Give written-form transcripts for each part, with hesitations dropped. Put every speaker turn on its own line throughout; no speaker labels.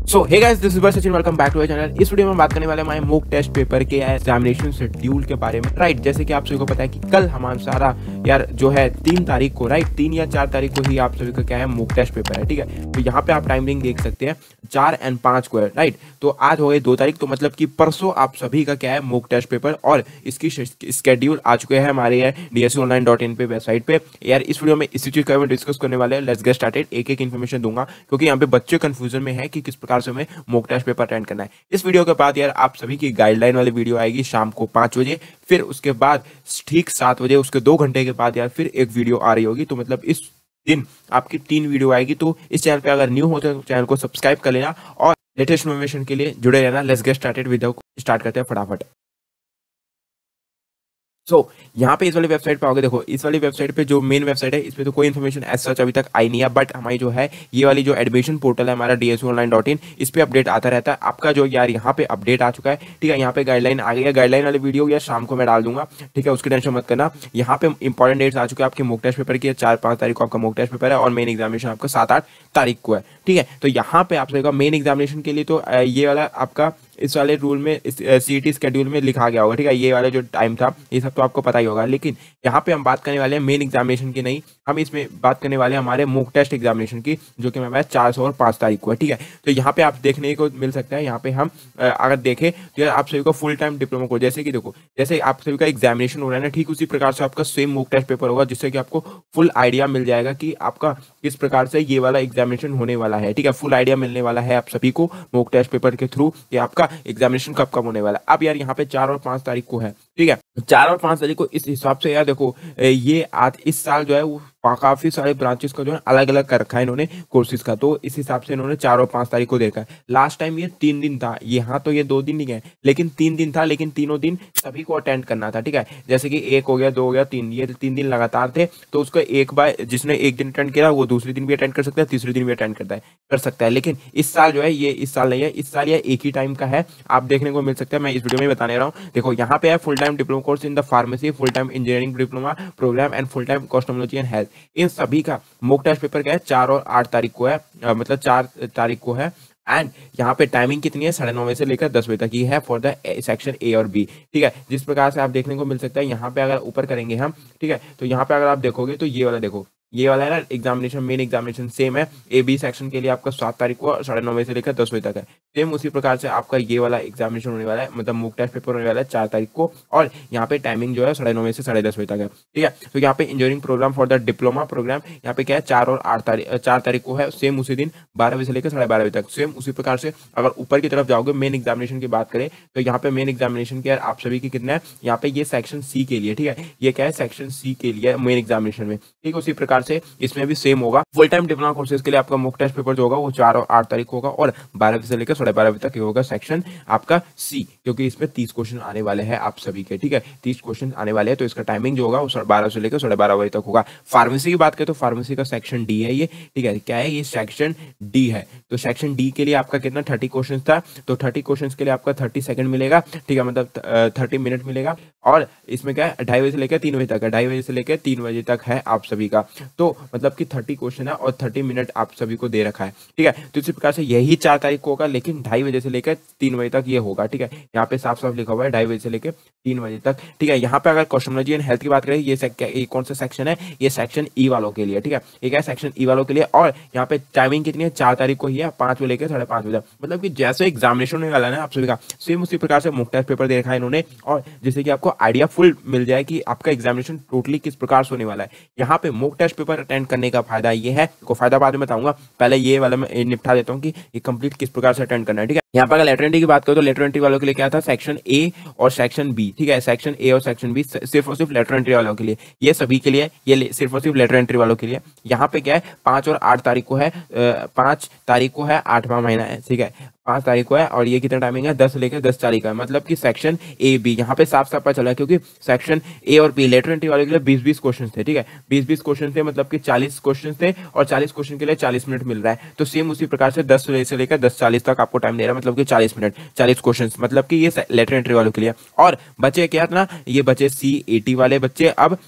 So hey guys, this is Sachin, welcome back to my channel. इस video में बात करने वाले हमारे मॉक टेस्ट पेपर के एग्जामिनेशन शेड्यूल के बारे में। राइट, जैसे कि आप सभी को पता है कि कल हमारा सारा यार जो है 3 तारीख को, राइट 3 या 4 तारीख को ही आप सभी का क्या है मॉक टेस्ट पेपर है। ठीक है, तो यहाँ पे आप टाइमिंग देख सकते हैं 4 और 5 को है। राइट, तो आज हो गए 2 तारीख, तो मतलब कि परसों आप सभी का क्या है मॉक टेस्ट पेपर और इसकी स्केड्यूल आ चुके हैं हमारे dsunline.in पे वेबसाइट पे। यार इस वीडियो में इसी चीज का डिस्कस करने वाले हैं। Let's get started. एक एक इन्फॉर्मेशन दूंगा क्योंकि यहाँ पे बच्चे कंफ्यूजन में है कि किस प्रकार से हमें मॉक टेस्ट पेपर अटेंड करना है। इस वीडियो के बाद यार आप सभी की गाइडलाइन वाली वीडियो आएगी शाम को 5 बजे, फिर उसके बाद ठीक 7 बजे, उसके 2 घंटे के बाद यार फिर एक वीडियो आ रही होगी। तो मतलब इस दिन आपकी 3 वीडियो आएगी। तो इस चैनल पे अगर न्यू हो तो चैनल को सब्सक्राइब कर लेना और लेटेस्ट इन्फॉर्मेशन के लिए जुड़े रहना। Let's get started. वीडियो को स्टार्ट करते हैं फटाफट। यहाँ पे इस वाली वेबसाइट पे आओगे, देखो इस वाली वेबसाइट पे जो मेन वेबसाइट है इसमें तो कोई इन्फॉर्मेशन ऐसा अभी तक आई नहीं है, बट हमारी जो है ये वाली जो एडमिशन पोर्टल है हमारा dsunline.in, इस पे अपडेट आता रहता है। आपका जो यार यहाँ पे अपडेट आ चुका है। ठीक है, यहाँ पे गाइडलाइन आ गई है। गाइडलाइन वाली वीडियो यार शाम को मैं डाल दूंगा। ठीक है, उसकी टेंशन मत करना। यहाँ पे इंपॉर्टेंट डेट्स आ चुके हैं आपके मॉक टेस्ट पेपर की। 4-5 तारीख को आपका मॉक टेस्ट पेपर है और मेन एग्जामिनेशन आपका 7-8 तारीख को है। ठीक है, तो यहाँ पे आप सभी मेन एग्जामिनेशन के लिए तो ये वाला आपका इस वाले रूल में सीईटी स्केड्यूल में लिखा गया होगा। ठीक है, ये वाला जो टाइम था ये सब तो आपको पता ही होगा, लेकिन यहाँ पे हम बात करने वाले हैं मेन एग्जामिनेशन की नहीं, हम इसमें बात करने वाले हैं हमारे मॉक टेस्ट एग्जामिनेशन की, जो कि मैं 4 और 5 तारीख को है। ठीक है, तो यहाँ पे आप देखने को मिल सकता है। यहाँ पे हम अगर देखें तो यार आप सभी को फुल टाइम डिप्लोमा कोर्स, जैसे कि देखो जैसे आप सभी का एग्जामिनेशन हो रहा है ना, ठीक उसी प्रकार से आपका सेम मॉक टेस्ट पेपर होगा, जिससे कि आपको फुल आइडिया मिल जाएगा कि आपका किस प्रकार से ये वाला एग्जामिनेशन होने वाला है। ठीक है, फुल आइडिया मिलने वाला है आप सभी को मॉक टेस्ट पेपर के थ्रू कि आपका एग्जामिनेशन कब होने वाला है। अब यार यहाँ पे 4 और 5 तारीख को है। ठीक है, 4 और 5 तारीख को इस हिसाब से यार देखो ये आज इस साल जो है वो काफी सारे ब्रांचेस का जो है अलग अलग कर रखा है इन्होंने कोर्सेज का, तो इस हिसाब से इन्होंने 4 और 5 तारीख को देखा है। लास्ट टाइम ये 3 दिन था, यहाँ तो ये 2 दिन नहीं है लेकिन 3 दिन था, लेकिन तीनों दिन सभी को अटेंड करना था। ठीक है, जैसे कि 1 हो गया, 2 हो गया, 3, ये 3 दिन लगातार थे। तो उसको एक बार जिसने एक दिन अटेंड किया वो दूसरे दिन भी अटेंड कर सकता है, तीसरे दिन भी अटेंड कर सकता है। लेकिन इस साल जो है ये इस साल नहीं है, इस साल ये एक ही टाइम का है, आप देखने को मिल सकता है। मैं इस वीडियो में बताने रहा हूँ। देखो यहाँ पे है full time diploma course in the pharmacy, full time engineering diploma program and full time cosmetology and health. इन सभी का मॉक टेस्ट पेपर क्या है 4 और 8 तारीख को है, मतलब 4 तारीख को है। एंड यहाँ पे टाइमिंग कितनी है, 9:30 बजे से लेकर 10 बजे तक ही है फॉर द सेक्शन ए और बी। ठीक है, जिस प्रकार से आप देखने को मिल सकता है। यहाँ पे अगर ऊपर करेंगे हम, ठीक है, तो यहाँ पे अगर आप देखोगे तो ये वाला देखो, ये वाला है ना एग्जामिनेशन, मेन एग्जामिनेशन सेम है। ए बी सेक्शन के लिए आपका 7 तारीख को 9:30 बजे से लेकर 10 बजे तक है। सेम उसी प्रकार से आपका ये वाला एग्जामिनेशन होने वाला है, मतलब मॉक टेस्ट पेपर होने वाला है 4 तारीख को, और यहाँ पे टाइमिंग जो है 9:30 बजे से 10:30 बजे तक है। ठीक है, तो यहाँ पे engineering program for the diploma program यहाँ पे क्या है 4 और 4 तारीख को है, सेम उसी दिन 12 बजे से लेकर 12:30 बजे तक। सेम उसी प्रकार से अगर ऊपर की तरफ जाओगे मेन एग्जामिनेशन की बात करें तो यहाँ पे मेन एग्जामिनेशन के आप सभी की कितना है, यहाँ पे ये सेक्शन सी के लिए। ठीक है, ये क्या है सेक्शन सी के लिए मेन एग्जामिनेशन में। ठीक है, उसी प्रकार से इसमें भी सेम होगा। फुल टाइम डिप्लोमा कोर्सेज के लिए आपका मॉक टेस्ट पेपर जो होगा वो 4 और 8 तारीख होगा और 12 बजे से लेकर 12:30 बजे तक ये होगा सेक्शन आपका सी, क्योंकि इसमें 30 क्वेश्चन आने वाले हैं आप सभी के। ठीक है, 30 क्वेश्चन आने वाले हैं, तो इसका टाइमिंग जो होगा वो 12 से लेकर 12:30 बजे तक होगा। फार्मेसी की बात करें तो फार्मेसी का सेक्शन डी है ये। ठीक है, क्या है ये सेक्शन डी है। तो सेक्शन डी के लिए आपका कितना 30 क्वेश्चन था, तो 30 क्वेश्चन के लिए आपका 30 सेकंड मिलेगा। ठीक है, मतलब 30 मिनट मिलेगा। और इसमें क्या है 2:30 बजे से लेकर 3 बजे तक है, 2:30 बजे से लेकर 3 बजे तक है आप सभी का। तो मतलब कि 30 क्वेश्चन है और 30 मिनट आप सभी को दे रखा है। ठीक है, तो इसी प्रकार से यही 4 तारीख को होगा, लेकिन 2:30 बजे से लेकर 3 बजे तक ये होगा। ठीक है, यहाँ पे साफ साफ लिखा हुआ है 2:30 बजे से लेकर 3 बजे तक। ठीक है, यहाँ पे अगर कॉस्मेटोलॉजी एंड हेल्थ की बात करें, ये कौन सा सेक्शन है, ये सेक्शन ई वालों के लिए। ठीक है, ये क्या सेक्शन ई वालों के लिए, और यहाँ पे टाइमिंग कितनी है 4 तारीख को ही है, 5 बजे लेकर 5:30 बजे तक। मतलब कि जैसे एग्जामिनेशन होने वाला है ना आप सभी का, सेम उसी प्रकार से मॉक टेस्ट पेपर दे रखा है इन्होंने, और जिससे कि आपको आइडिया फुल मिल जाए कि आपका एग्जामिनेशन टोटली किस प्रकार से होने वाला है। यहाँ पे मॉक टेस्ट पेपर अटेंड करने का फायदा ये है, को फायदा बाद में बताऊंगा, पहले ये वाला मैं निपटा देता हूँ कि ये कंप्लीट किस प्रकार से अटेंड करना है। ठीक है, यहाँ पर अगर लेटर एंट्री की बात करो तो लेटर एंट्री वालों के लिए क्या था सेक्शन ए और सेक्शन बी। ठीक है, सेक्शन ए और सेक्शन बी सिर्फ और सिर्फ लेटर एंट्री वालों के लिए, ये सभी के लिए, ये सिर्फ और सिर्फ लेटर एंट्री वालों के लिए। यहाँ पे क्या है 5 और 8 तारीख को है, 5 तारीख को है 8वां महीना है। ठीक है, 5 तारीख को है और ये कितना टाइमिंग है 10 से लेकर 10 तारीख का, मतलब कि सेक्शन ए बी यहाँ पे साफ साफ पता चला, क्योंकि सेक्शन ए और बी लेटर एंट्री वाले के लिए 20-20 क्वेश्चन थे। ठीक है, 20-20 क्वेश्चन थे, मतलब कि 40 क्वेश्चन थे और 40 क्वेश्चन के लिए 40 मिनट मिल रहा है। तो सेम उसी प्रकार से 10 से लेकर 10:40 तक आपको टाइम दे रहा है, मतलब कि 40 मिनट 40 क्वेश्चन, मतलब कि ये लेटर एंट्री वालों के लिए। और बचे क्या था ना, ये बचे CAT वाले बच्चे। अब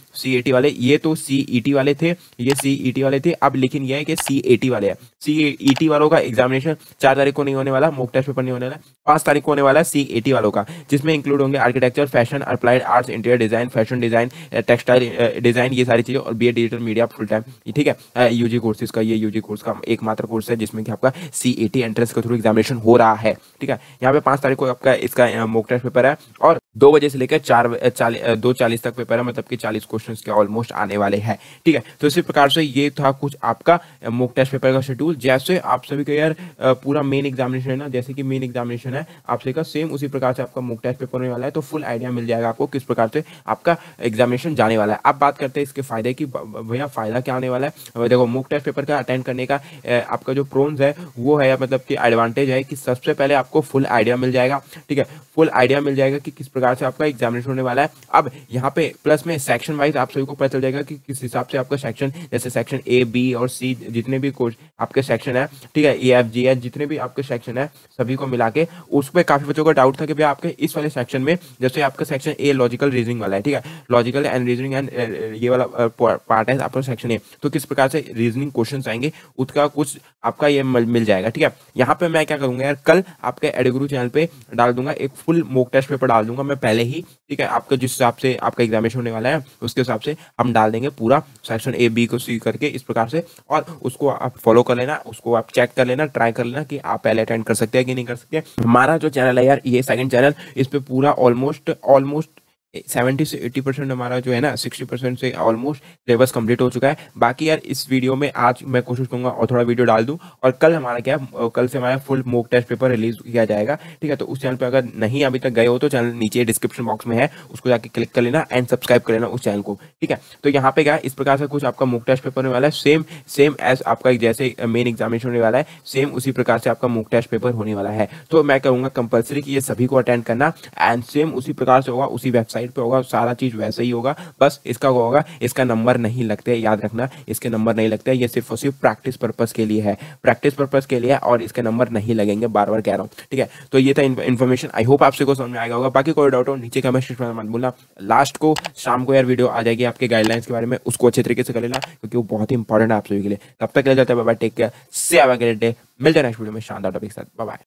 CAT वाले, ये तो CET वाले थे, ये CET वाले थे। अब लेकिन ये है कि CAT वाले हैं। CET वालों का एग्जामिनेशन 4 तारीख को नहीं होने वाला, मॉक टेस्ट पेपर नहीं होने वाला, 5 तारीख को होने वाला है CAT वालों का, जिसमें इंक्लूड होंगे architecture, fashion, applied arts, interior design, fashion design, textile design, ये सारी चीजें, और BA digital media full time, ठीक है। UG कोर्सेज का, ये UG कोर्स का एकमात्र कोर्स है जिसमें कि आपका CAT एंट्रेंस के थ्रू एग्जामिनेशन हो रहा है, ठीक है। यहाँ पे 5 तारीख को आपका इसका मॉक टेस्ट पेपर है और 2 बजे से लेकर 2:40 तक पेपर है, मतलब कि 40 क्वेश्चन के ऑलमोस्ट आने वाले हैं, ठीक है। तो इसी प्रकार से ये था कुछ आपका मॉक टेस्ट पेपर का शेड्यूल। जैसे आप सभी का यार पूरा मेन एग्जामिनेशन है ना, जैसे कि मेन एग्जामिनेशन है आप सभी का, सेम उसी प्रकार से आपका मॉक टेस्ट पेपर होने वाला है। तो फुल आइडिया मिल जाएगा आपको किस प्रकार से आपका एग्जामिनेशन जाने वाला है। अब बात करते हैं इसके फायदे की, भैया फायदा क्या होने वाला है। देखो मॉक टेस्ट पेपर का अटेंड करने का आपका जो प्रोन्स है वो है, मतलब कि एडवांटेज है कि सबसे पहले आपको फुल आइडिया मिल जाएगा, ठीक है। फुल आइडिया मिल जाएगा कि किस प्रकार से आपका एग्जामिनेशन होने वाला है। अब यहाँ पे प्लस में सेक्शन वाइज आप सभी को पता चल जाएगा कि किस हिसाब से आपका सेक्शन, जैसे सेक्शन A, B और C जितने भी कोर्स आपके सेक्शन है, ठीक है, E, F, G, H जितने भी आपके सेक्शन है सभी को मिला के, उस पर काफी बच्चों का डाउट था कि भैया आपके इस वाले सेक्शन में, जैसे आपका सेक्शन A लॉजिकल रीजनिंग वाला है, ठीक है, लॉजिकल एंड रीजनिंग एंड ये वाला पार्ट है आपका सेक्शन A, तो किस प्रकार से रीजनिंग क्वेश्चन आएंगे उसका कुछ आपका ये मिल जाएगा, ठीक है। यहाँ पे मैं क्या करूंगा यार, कल आपके एडुगुरु चैनल पे डाल दूंगा एक फुल मॉक टेस्ट पेपर डाल दूंगा मैं पहले ही, ठीक है। आपका जिस हिसाब से आपका एग्जामिनेशन होने वाला है उसके हिसाब से हम डाल देंगे पूरा सेक्शन A, B को C करके इस प्रकार से, और उसको आप फॉलो कर लेना, उसको आप चेक कर लेना, ट्राई कर लेना कि आप पहले अटेंड कर सकते हैं कि नहीं कर सकते। हमारा जो चैनल है यार, ये सेकंड चैनल, इस पे पूरा ऑलमोस्ट 70 से 80% हमारा जो है ना, 60% से ऑलमोस्ट सिलेबस कंप्लीट हो चुका है। बाकी यार इस वीडियो में आज मैं कोशिश करूंगा और थोड़ा वीडियो डाल दूं, और कल हमारा क्या, कल से हमारा full mock test paper release किया जाएगा, ठीक है। तो उस चैनल पे अगर नहीं अभी तक गए हो तो चैनल नीचे डिस्क्रिप्शन बॉक्स में है, उसको जाके क्लिक कर लेना एंड सब्सक्राइब कर लेना उस चैनल को, ठीक है। तो यहाँ पे क्या इस प्रकार से कुछ आपका मॉक टेस्ट पेपर होने वाला है, सेम एज आपका जैसे मेन एग्जामिनेशन होने वाला है, सेम उसी प्रकार से आपका मॉक टेस्ट पेपर होने वाला है। तो मैं कहूँगा कंपल्सरी कि ये सभी को अटेंड करना, एंड सेम उसी प्रकार से होगा, उसी वेबसाइट पे होगा, सारा चीज वैसे ही होगा। बस इसका होगा, इसका नंबर नहीं लगते, याद रखना, इसके नंबर नहीं लगते, ये सिर्फ और सिर्फ प्रैक्टिस पर्पस के लिए है, प्रैक्टिस पर्पस के लिए, और इसके नंबर नहीं लगेंगे, बार बार कह रहा हूँ, ठीक है। तो ये था इन्फॉर्मेशन, आई होप आपसे को समझ में आएगा होगा। बाकी कोई डाउट हो नीचे कमेंट सेक्शन में मत भूलना। लास्ट को शाम को यार वीडियो आ जाएगी आपके गाइडलाइंस के बारे में, उसको अच्छे तरीके से कर लेना क्योंकि वो बहुत ही इंपॉर्टेंट है आप सभी के लिए। तब तक के लिए जाते हैं, bye bye, take care, say have a great day, मिलते हैं नेक्स्ट वीडियो में शानदार टॉपिक के साथ, बाय बाय।